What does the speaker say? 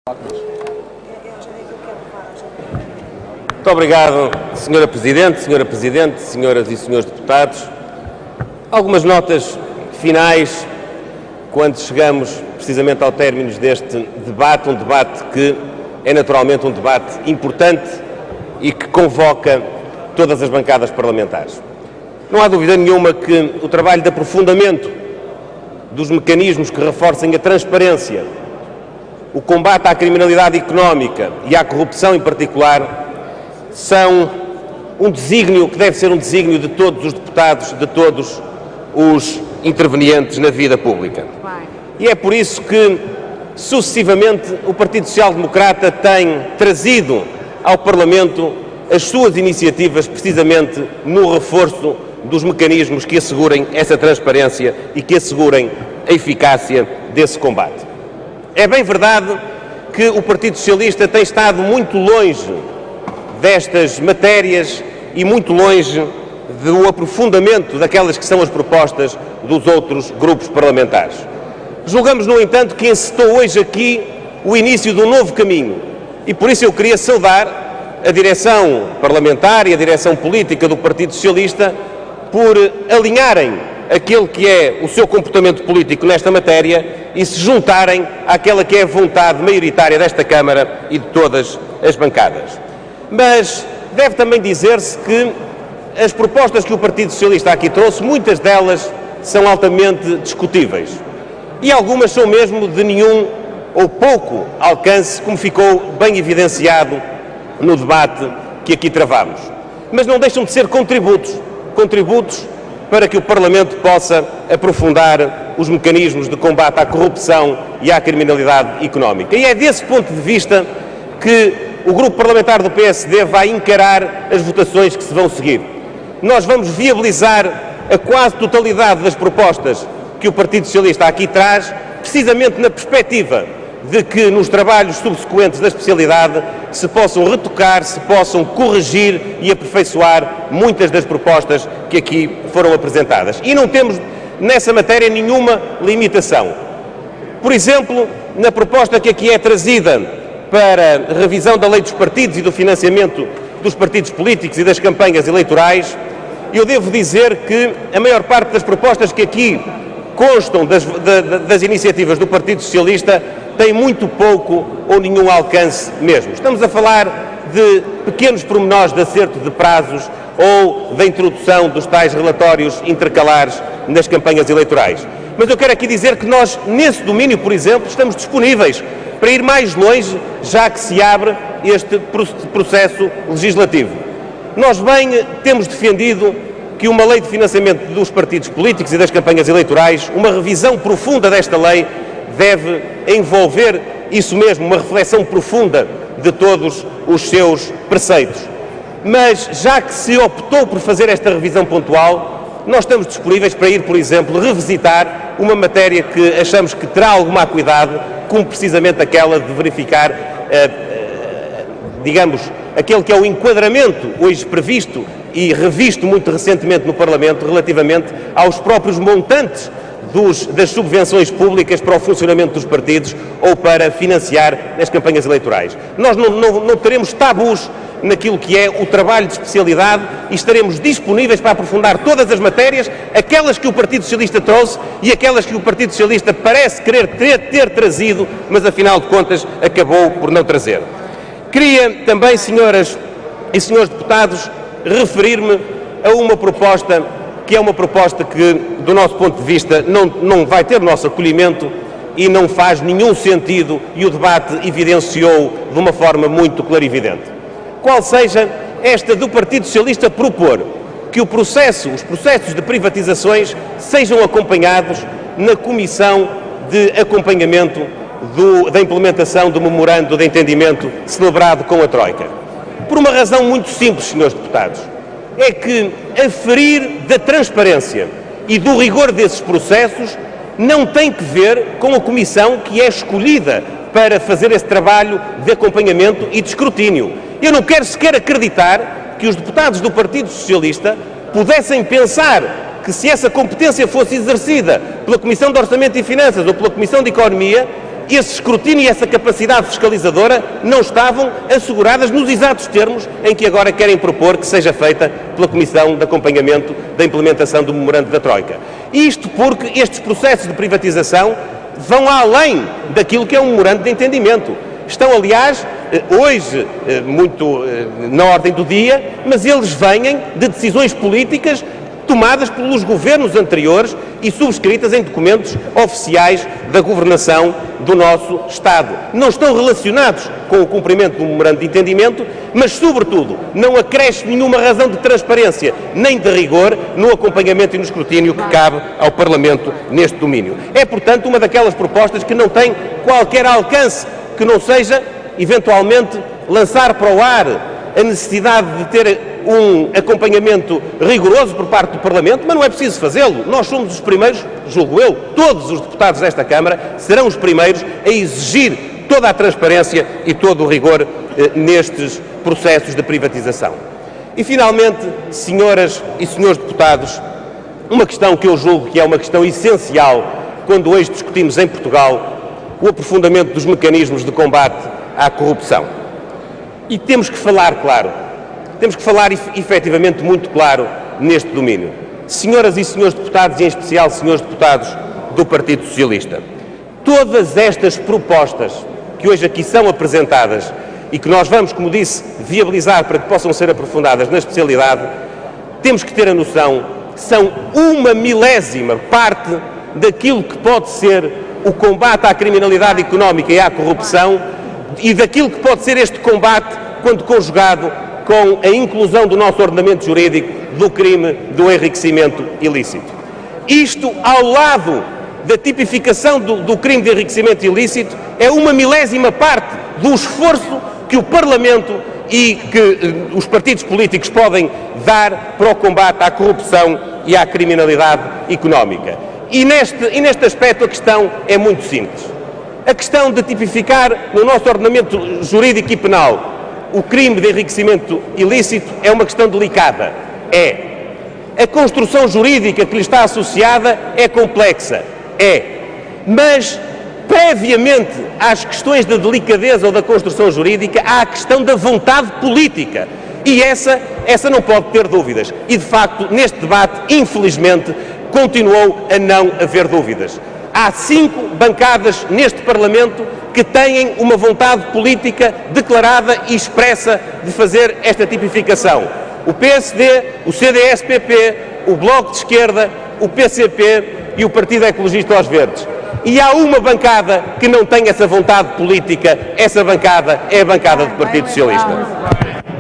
Muito obrigado, Sra. Presidente, senhoras e senhores deputados. Algumas notas finais quando chegamos precisamente ao término deste debate, um debate que é naturalmente um debate importante e que convoca todas as bancadas parlamentares. Não há dúvida nenhuma que o trabalho de aprofundamento dos mecanismos que reforcem a transparência, o combate à criminalidade económica e à corrupção em particular, são um desígnio que deve ser um desígnio de todos os deputados, de todos os intervenientes na vida pública. E é por isso que, sucessivamente, o Partido Social Democrata tem trazido ao Parlamento as suas iniciativas precisamente no reforço dos mecanismos que assegurem essa transparência e que assegurem a eficácia desse combate. É bem verdade que o Partido Socialista tem estado muito longe destas matérias e muito longe do aprofundamento daquelas que são as propostas dos outros grupos parlamentares. Julgamos, no entanto, que encetou hoje aqui o início de um novo caminho e por isso eu queria saudar a direção parlamentar e a direção política do Partido Socialista por alinharem aquele que é o seu comportamento político nesta matéria e se juntarem àquela que é a vontade maioritária desta Câmara e de todas as bancadas. Mas deve também dizer-se que as propostas que o Partido Socialista aqui trouxe, muitas delas são altamente discutíveis. E algumas são mesmo de nenhum ou pouco alcance, como ficou bem evidenciado no debate que aqui travamos. Mas não deixam de ser contributos para que o Parlamento possa aprofundar os mecanismos de combate à corrupção e à criminalidade económica. E é desse ponto de vista que o Grupo Parlamentar do PSD vai encarar as votações que se vão seguir. Nós vamos viabilizar a quase totalidade das propostas que o Partido Socialista aqui traz, precisamente na perspectiva de que nos trabalhos subsequentes da especialidade se possam retocar, se possam corrigir e aperfeiçoar muitas das propostas que aqui foram apresentadas. E não temos nessa matéria nenhuma limitação. Por exemplo, na proposta que aqui é trazida para a revisão da lei dos partidos e do financiamento dos partidos políticos e das campanhas eleitorais, eu devo dizer que a maior parte das propostas que aqui constam das iniciativas do Partido Socialista tem muito pouco ou nenhum alcance mesmo. Estamos a falar de pequenos pormenores de acerto de prazos ou da introdução dos tais relatórios intercalares nas campanhas eleitorais. Mas eu quero aqui dizer que nós, nesse domínio, por exemplo, estamos disponíveis para ir mais longe, já que se abre este processo legislativo. Nós bem temos defendido que uma lei de financiamento dos partidos políticos e das campanhas eleitorais, uma revisão profunda desta lei, deve envolver isso mesmo, uma reflexão profunda de todos os seus preceitos. Mas, já que se optou por fazer esta revisão pontual, nós estamos disponíveis para ir, por exemplo, revisitar uma matéria que achamos que terá alguma acuidade, como precisamente aquela de verificar, digamos, aquele que é o enquadramento hoje previsto e revisto muito recentemente no Parlamento relativamente aos próprios montantes das subvenções públicas para o funcionamento dos partidos ou para financiar as campanhas eleitorais. Nós não teremos tabus naquilo que é o trabalho de especialidade e estaremos disponíveis para aprofundar todas as matérias, aquelas que o Partido Socialista trouxe e aquelas que o Partido Socialista parece querer ter trazido, mas afinal de contas acabou por não trazer. Queria também, senhoras e senhores deputados, referir-me a uma proposta que é uma proposta que, do nosso ponto de vista, não vai ter o nosso acolhimento e não faz nenhum sentido e o debate evidenciou de uma forma muito clarividente. Qual seja esta do Partido Socialista propor que os processos de privatizações sejam acompanhados na Comissão de Acompanhamento da implementação do memorando de entendimento celebrado com a Troika. Por uma razão muito simples, senhores deputados, é que aferir da transparência e do rigor desses processos não tem que ver com a comissão que é escolhida para fazer esse trabalho de acompanhamento e de escrutínio. Eu não quero sequer acreditar que os deputados do Partido Socialista pudessem pensar que se essa competência fosse exercida pela Comissão de Orçamento e Finanças ou pela Comissão de Economia, esse escrutínio e essa capacidade fiscalizadora não estavam asseguradas nos exatos termos em que agora querem propor que seja feita pela Comissão de Acompanhamento da implementação do memorando da Troika. Isto porque estes processos de privatização vão além daquilo que é um memorando de entendimento. Estão, aliás, hoje muito na ordem do dia, mas eles vêm de decisões políticas tomadas pelos governos anteriores e subscritas em documentos oficiais da governação do nosso Estado. Não estão relacionados com o cumprimento do memorando de entendimento, mas, sobretudo, não acresce nenhuma razão de transparência nem de rigor no acompanhamento e no escrutínio que cabe ao Parlamento neste domínio. É, portanto, uma daquelas propostas que não tem qualquer alcance que não seja, eventualmente, lançar para o ar a necessidade de ter um acompanhamento rigoroso por parte do Parlamento, mas não é preciso fazê-lo. Nós somos os primeiros, julgo eu, todos os deputados desta Câmara serão os primeiros a exigir toda a transparência e todo o rigor nestes processos de privatização. E, finalmente, senhoras e senhores deputados, uma questão que eu julgo que é uma questão essencial quando hoje discutimos em Portugal o aprofundamento dos mecanismos de combate à corrupção. E temos que falar claro, temos que falar efetivamente muito claro neste domínio. Senhoras e senhores deputados, e em especial senhores deputados do Partido Socialista, todas estas propostas que hoje aqui são apresentadas e que nós vamos, como disse, viabilizar para que possam ser aprofundadas na especialidade, temos que ter a noção que são uma milésima parte daquilo que pode ser o combate à criminalidade económica e à corrupção e daquilo que pode ser este combate quando conjugado com a inclusão do nosso ordenamento jurídico do crime do enriquecimento ilícito. Isto, ao lado da tipificação do crime de enriquecimento ilícito, é uma milésima parte do esforço que o Parlamento e que os partidos políticos podem dar para o combate à corrupção e à criminalidade económica. E neste aspecto a questão é muito simples. A questão de tipificar no nosso ordenamento jurídico e penal o crime de enriquecimento ilícito é uma questão delicada. É. A construção jurídica que lhe está associada é complexa. É. Mas, previamente às questões da delicadeza ou da construção jurídica, há a questão da vontade política. E essa não pode ter dúvidas. E, de facto, neste debate, infelizmente, continuou a não haver dúvidas. Há 5 bancadas neste Parlamento que têm uma vontade política declarada e expressa de fazer esta tipificação. O PSD, o CDS-PP, o Bloco de Esquerda, o PCP e o Partido Ecologista aos Verdes. E há uma bancada que não tem essa vontade política, essa bancada é a bancada do Partido Socialista.